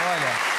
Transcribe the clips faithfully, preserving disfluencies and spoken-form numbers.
Olha...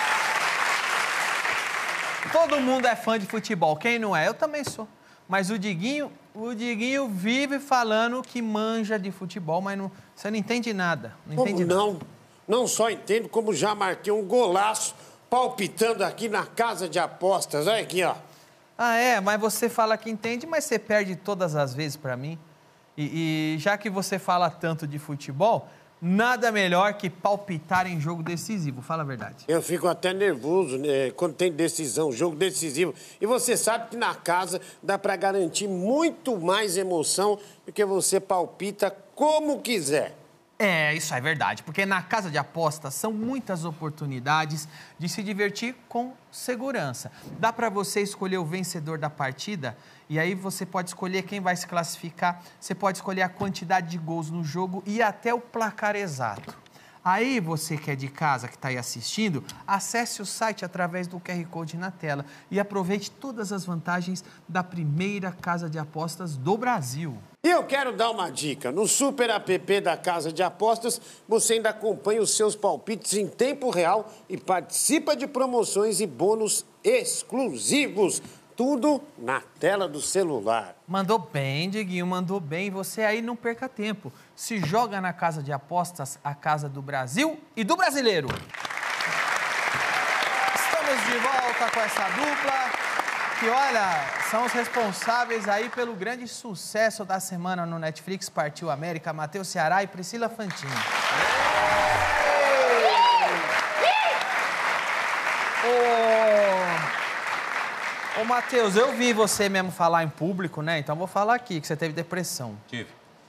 Todo mundo é fã de futebol. Quem não é? Eu também sou. Mas o Diguinho, o Diguinho vive falando que manja de futebol, mas não, você não entende nada. Não Como entende não? Nada. Não só entendo, como já marquei um golaço palpitando aqui na casa de apostas. Olha aqui, ó. Ah, é? Mas você fala que entende, mas você perde todas as vezes pra mim. E, e já que você fala tanto de futebol... Nada melhor que palpitar em jogo decisivo, fala a verdade. Eu fico até nervoso, né, quando tem decisão, jogo decisivo. E você sabe que na casa dá pra garantir muito mais emoção porque você palpita como quiser. É, isso é verdade, porque na casa de apostas são muitas oportunidades de se divertir com segurança. Dá para você escolher o vencedor da partida e aí você pode escolher quem vai se classificar, você pode escolher a quantidade de gols no jogo e até o placar exato. Aí você que é de casa, que está aí assistindo, acesse o site através do Q R Code na tela e aproveite todas as vantagens da primeira casa de apostas do Brasil. E eu quero dar uma dica. No Super App da Casa de Apostas, você ainda acompanha os seus palpites em tempo real e participa de promoções e bônus exclusivos. Tudo na tela do celular. Mandou bem, Diguinho, mandou bem. Você aí não perca tempo. Se joga na Casa de Apostas, a casa do Brasil e do brasileiro. Estamos de volta com essa dupla. Que, olha, são os responsáveis aí pelo grande sucesso da semana no Netflix, Partiu América, Matheus Ceará e Priscila Fantini. Ô, ô Matheus, eu vi você mesmo falar em público, né? Então vou falar aqui que você teve depressão. Tive.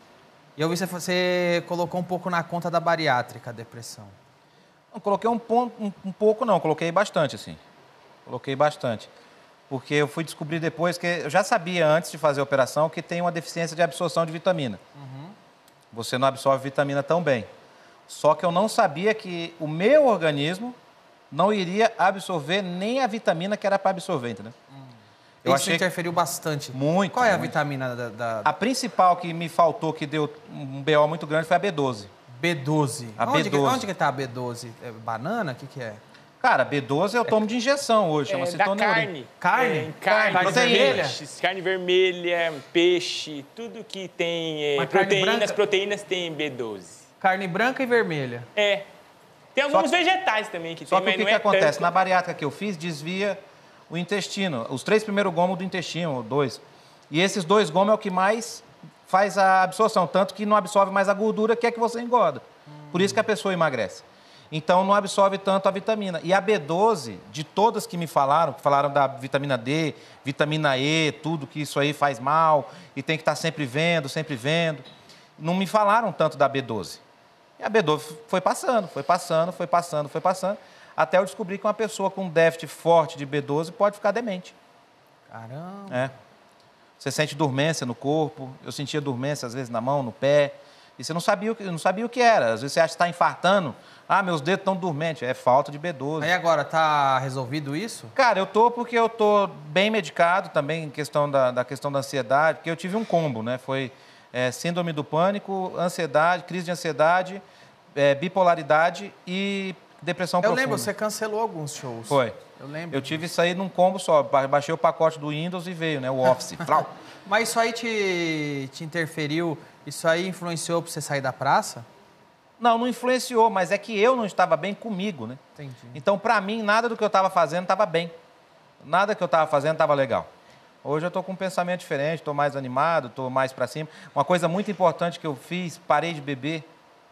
E eu vi que você colocou um pouco na conta da bariátrica a depressão. Não coloquei um, ponto, um, um pouco, não. Coloquei bastante, assim. Coloquei bastante. Porque eu fui descobrir depois que... Eu já sabia, antes de fazer a operação, que tem uma deficiência de absorção de vitamina. Uhum. Você não absorve vitamina tão bem. Só que eu não sabia que o meu organismo não iria absorver nem a vitamina que era para absorver, entendeu? Hum. Eu Isso achei interferiu bastante. Muito. Qual é a muito. vitamina da, da... A principal que me faltou, que deu um B O muito grande, foi a B doze. B doze. A onde B doze. Que, onde que tá a B doze? É banana? O que que é? Cara, B doze eu tomo de injeção hoje, é, chama-se da toneurim. carne. Carne? É, carne, carne vermelha? Peixes, carne vermelha, peixe, tudo que tem é, proteínas, proteínas tem B doze. Carne branca e vermelha. É. Tem alguns que, vegetais também que só tem, que mas o que, não que é acontece? tanto. Na bariátrica que eu fiz, desvia o intestino. Os três primeiros gomos do intestino, dois. E esses dois gomos é o que mais faz a absorção, tanto que não absorve mais a gordura, que é que você engorda. Hum. Por isso que a pessoa emagrece. Então, não absorve tanto a vitamina. E a B doze, de todas que me falaram, que falaram da vitamina D, vitamina E, tudo que isso aí faz mal, e tem que estar sempre vendo, sempre vendo, não me falaram tanto da B doze. E a B doze foi passando, foi passando, foi passando, foi passando, até eu descobri que uma pessoa com um déficit forte de B doze pode ficar demente. Caramba! É. Você sente dormência no corpo, eu sentia dormência às vezes na mão, no pé, e você não sabia o que, não sabia o que era. Às vezes você acha que está infartando, ah, meus dedos estão dormentes, é falta de B doze. Aí agora, tá resolvido isso? Cara, eu tô porque eu tô bem medicado também em questão da, da questão da ansiedade, porque eu tive um combo, né? Foi é, síndrome do pânico, ansiedade, crise de ansiedade, é, bipolaridade e depressão eu profunda. Eu lembro, você cancelou alguns shows. Foi. Eu lembro. Eu tive isso aí num combo só, baixei o pacote do Windows e veio, né? O Office. Mas isso aí te, te interferiu, isso aí influenciou para você sair da praça? Não, não influenciou, mas é que eu não estava bem comigo, né? Entendi. Então, para mim, nada do que eu estava fazendo estava bem. Nada que eu estava fazendo estava legal. Hoje eu estou com um pensamento diferente, estou mais animado, estou mais para cima. Uma coisa muito importante que eu fiz, parei de beber.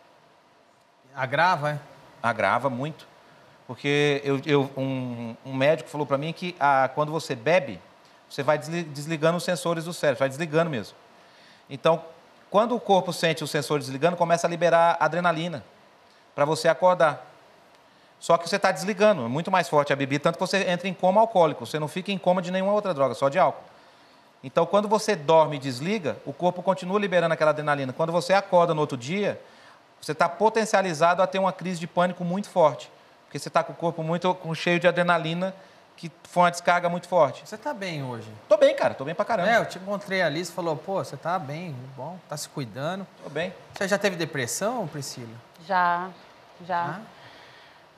Agrava, é? Agrava muito. Porque eu, eu, um, um médico falou para mim que ah, quando você bebe, você vai desligando os sensores do cérebro, vai desligando mesmo. Então, quando o corpo sente o sensor desligando, começa a liberar adrenalina para você acordar. Só que você está desligando, é muito mais forte a bebida, tanto que você entra em coma alcoólico. Você não fica em coma de nenhuma outra droga, só de álcool. Então, quando você dorme e desliga, o corpo continua liberando aquela adrenalina. Quando você acorda no outro dia, você está potencializado a ter uma crise de pânico muito forte. Porque você está com o corpo muito com, cheio de adrenalina, que foi uma descarga muito forte. Você tá bem hoje? Tô bem, cara. Tô bem pra caramba. É, eu te encontrei ali, você falou, pô, você tá bem, bom, tá se cuidando. Tô bem. Você já teve depressão, Priscila? Já, já. Ah?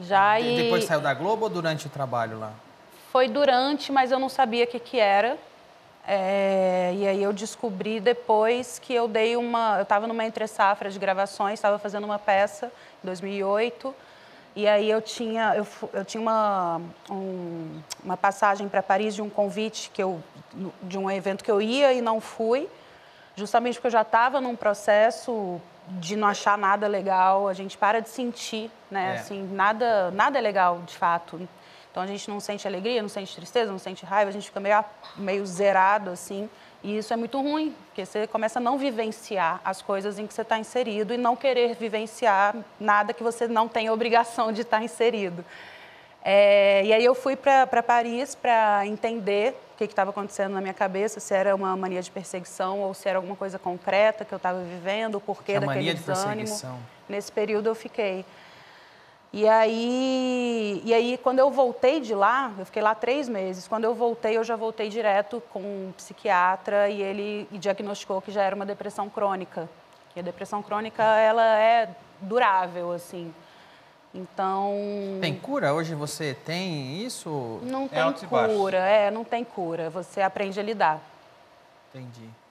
Já e... e... Depois saiu da Globo ou durante o trabalho lá? Foi durante, mas eu não sabia o que, que era. É... E aí eu descobri depois que eu dei uma... Eu estava numa entre-safra de gravações, estava fazendo uma peça em dois mil e oito. E aí eu tinha, eu, eu tinha uma, um, uma passagem para Paris de um convite que eu, de um evento que eu ia e não fui, justamente porque eu já estava num processo de não achar nada legal. A gente para de sentir, né? É. Assim, nada, nada é legal, de fato. Então a gente não sente alegria, não sente tristeza, não sente raiva, a gente fica meio, meio zerado, assim. E isso é muito ruim, porque você começa a não vivenciar as coisas em que você está inserido e não querer vivenciar nada que você não tem obrigação de estar inserido. É, e aí eu fui para Paris para entender o que estava acontecendo na minha cabeça, se era uma mania de perseguição ou se era alguma coisa concreta que eu estava vivendo, o porquê daquele mania de desânimo. perseguição. Nesse período eu fiquei. E aí, e aí, quando eu voltei de lá, eu fiquei lá três meses. Quando eu voltei, eu já voltei direto com um psiquiatra e ele diagnosticou que já era uma depressão crônica. E a depressão crônica, ela é durável, assim. Então... Tem cura? Hoje você tem isso? Não É tem altos e baixos. cura, é, não tem cura. Você aprende a lidar. Entendi.